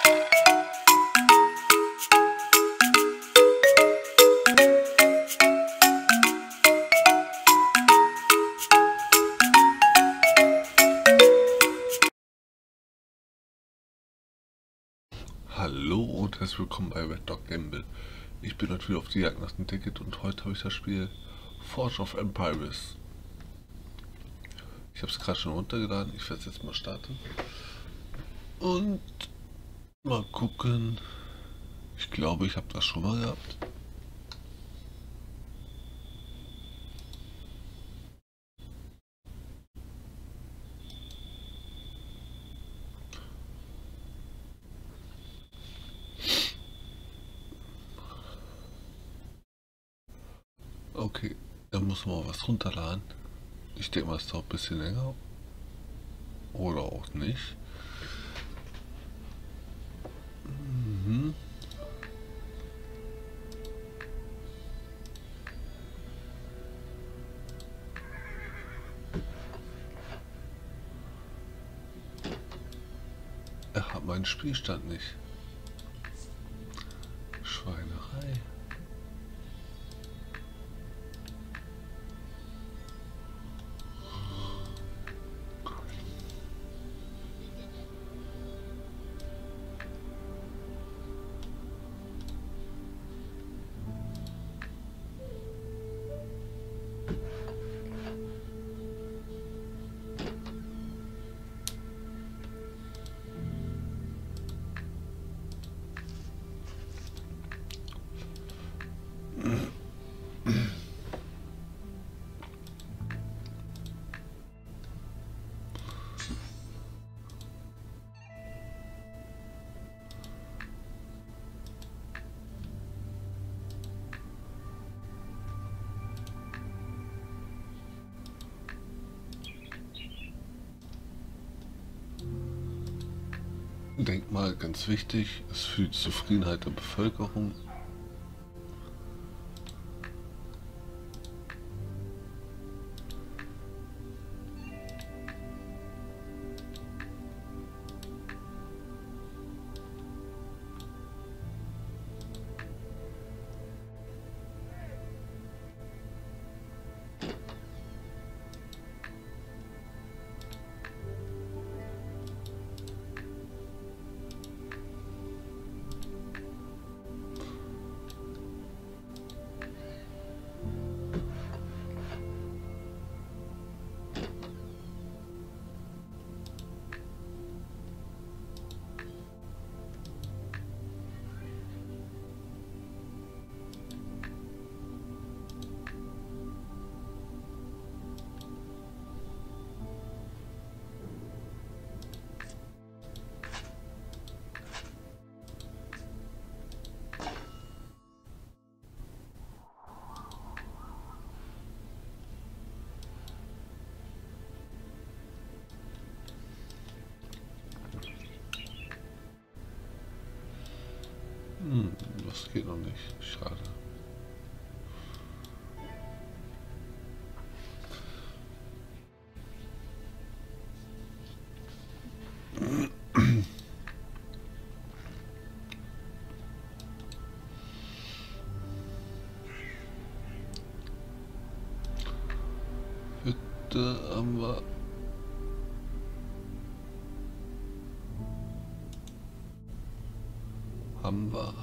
Hallo und herzlich willkommen bei Red Dog Gamble. Ich bin natürlich auf die Jagd nach dem Ticket und heute habe ich das Spiel Forge of Empires. Ich habe es gerade schon runtergeladen, ich werde es jetzt mal starten. Und mal gucken. Ich glaube, ich habe das schon mal gehabt. Okay, dann muss man was runterladen. Ich denke mal, es dauert ein bisschen länger. Oder auch nicht. Mhm. Er hat meinen Spielstand nicht. Schweinerei. Denkmal ganz wichtig, ist für die Zufriedenheit der Bevölkerung. Das geht noch nicht. Schade. Hütte haben wir. Haben wir.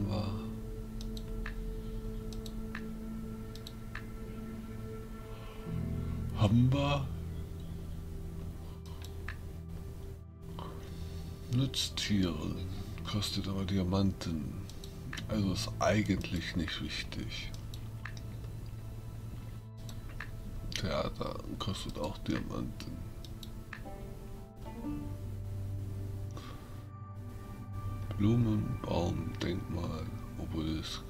Nutztiere. Kostet aber Diamanten. Also ist eigentlich nicht wichtig. Theater kostet auch Diamanten. Blumenbaum, Denkmal, Obelisk.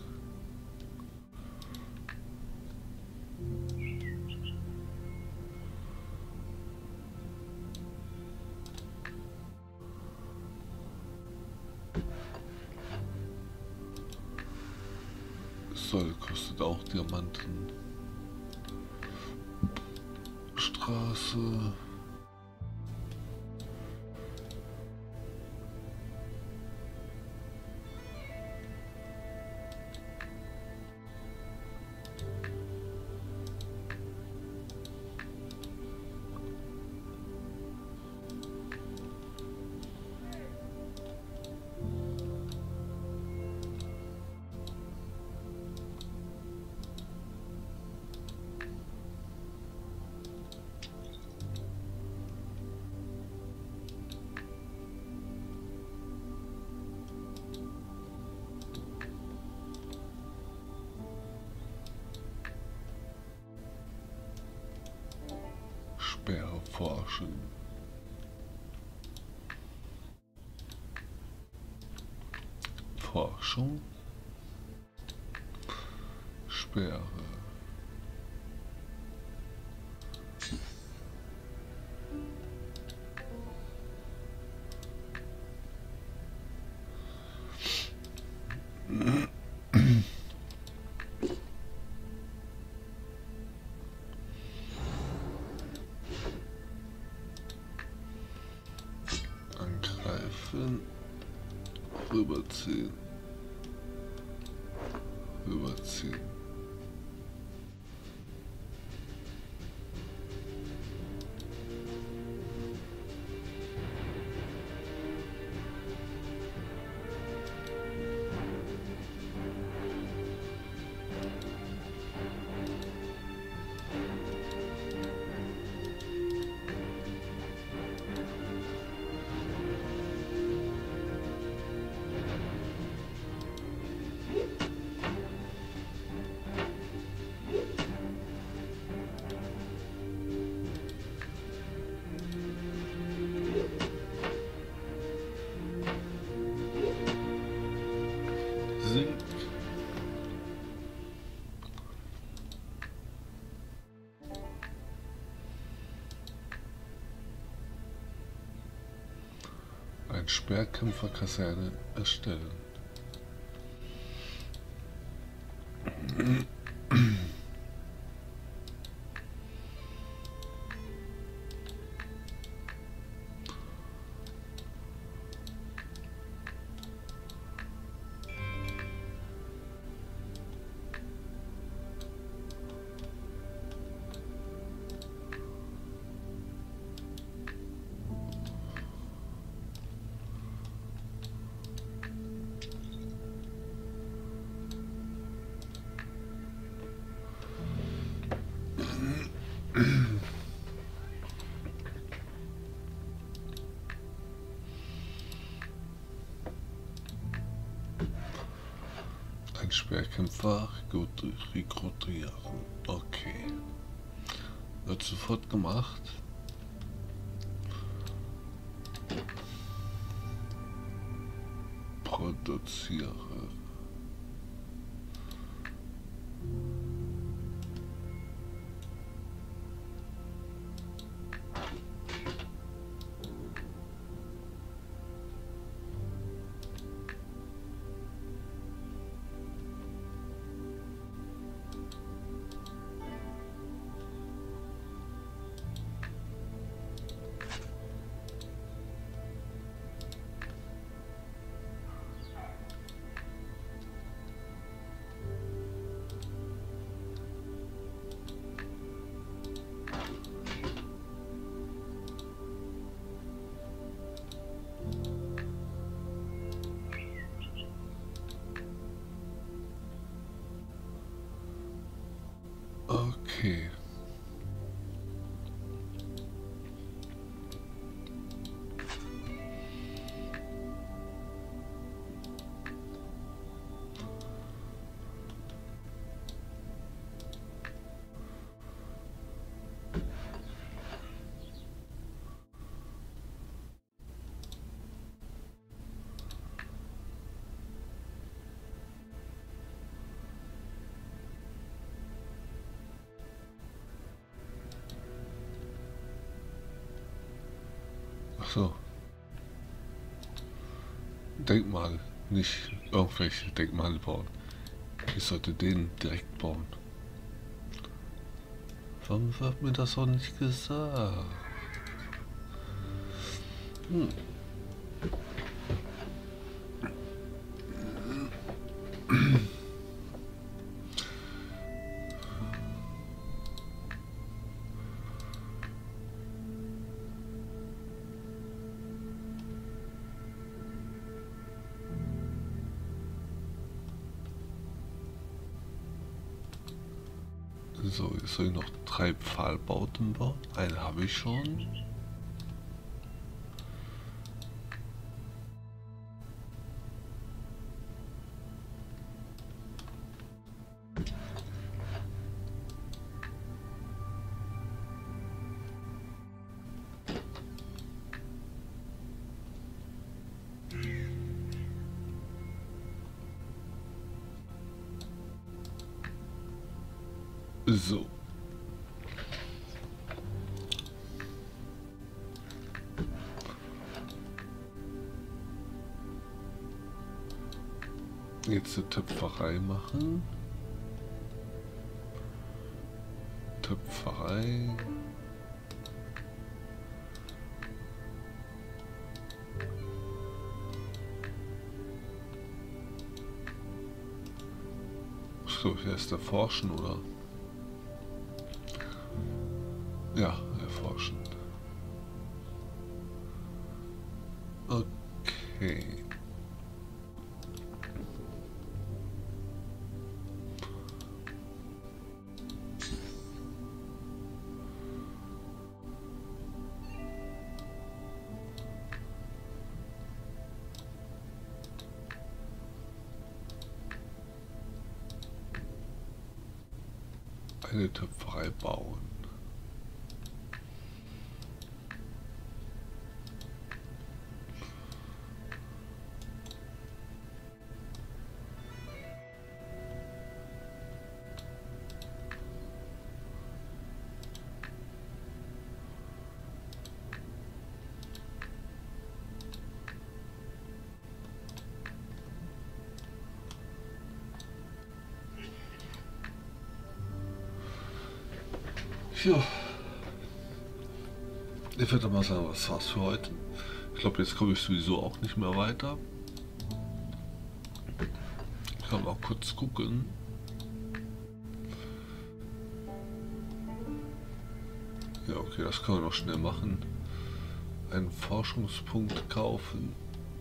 Soll kostet auch Diamanten. Straße. Sperre forschen. Forschung. Sperre. Angreifen. Rüberziehen. Rüberziehen. Sieg. Ein Sperrkämpferkaserne erstellen. Ein Sperrkämpfer rekrutieren. Okay. Wird sofort gemacht. Produziere. Okay. Ach so. Denkmal, nicht irgendwelche Denkmale bauen. Ich sollte den direkt bauen. Warum wird mir das auch nicht gesagt? So, jetzt soll ich noch 3 Pfahlbauten bauen. Einen habe ich schon. So. Jetzt eine Töpferei machen. Töpferei. So, hier ist Erforschen, oder? Ja, Erforschen. Okay. Eine Töpferei bauen. Ja, ich würde mal sagen, was war's für heute. Ich glaube, jetzt komme ich sowieso auch nicht mehr weiter. Ich kann auch kurz gucken. Ja, okay, das kann man noch schnell machen. Einen Forschungspunkt kaufen.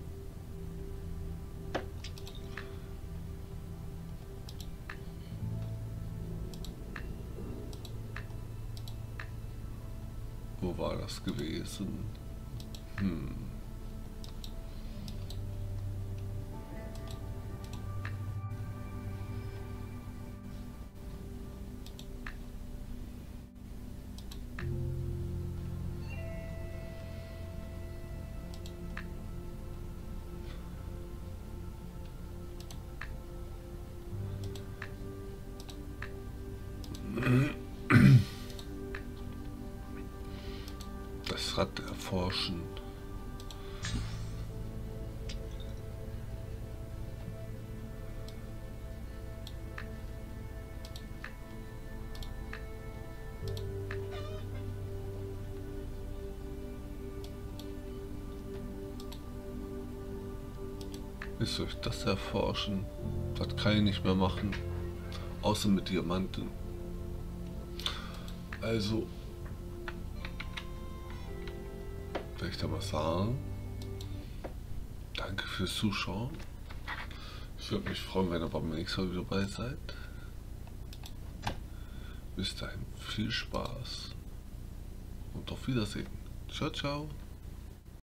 Wo war das gewesen? Das Rad erforschen. Ist euch das erforschen? Das kann ich nicht mehr machen. Außer mit Diamanten. Also, werde ich da mal sagen. Danke fürs Zuschauen. Ich würde mich freuen, wenn ihr beim nächsten Mal wieder dabei seid. Bis dahin viel Spaß und auf Wiedersehen. Ciao, ciao.